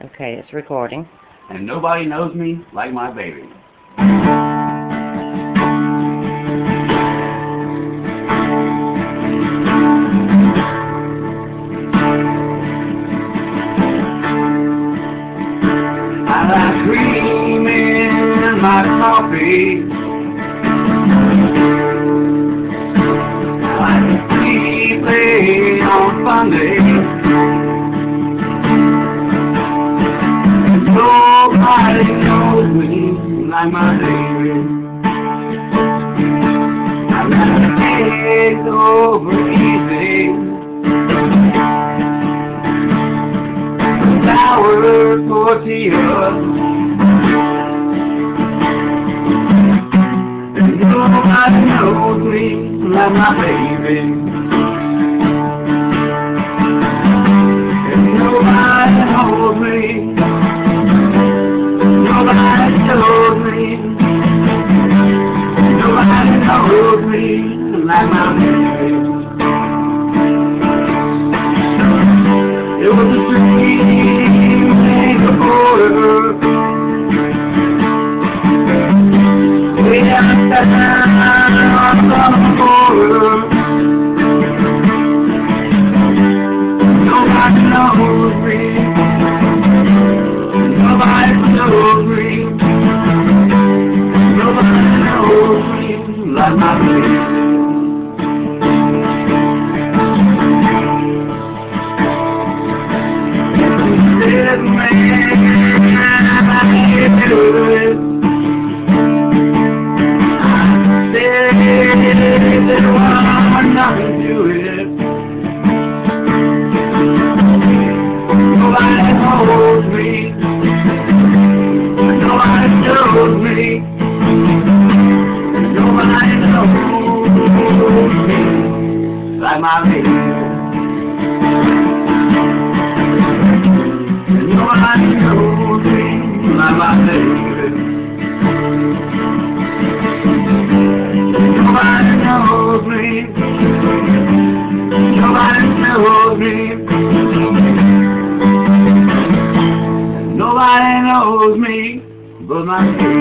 Okay, it's recording. And nobody knows me like my baby. I like cream in my coffee. I like to sleep late on Sunday. Nobody knows me like my baby. I got to take over easy. Flour tortillas. And nobody knows me like my baby. And nobody knows me. Nobody knows me. Nobody knows me like my baby. It was a dream in the border. Way down on the border. Nobody knows me. Nobody knows me. Nobody knows me like my baby. This man, I can't do it. I said that I'm not do it. Nobody knows me. Nobody knows me. Nobody knows me like my baby. Nobody knows me like my baby. Nobody knows me. Nobody knows me. Nobody knows me but my baby.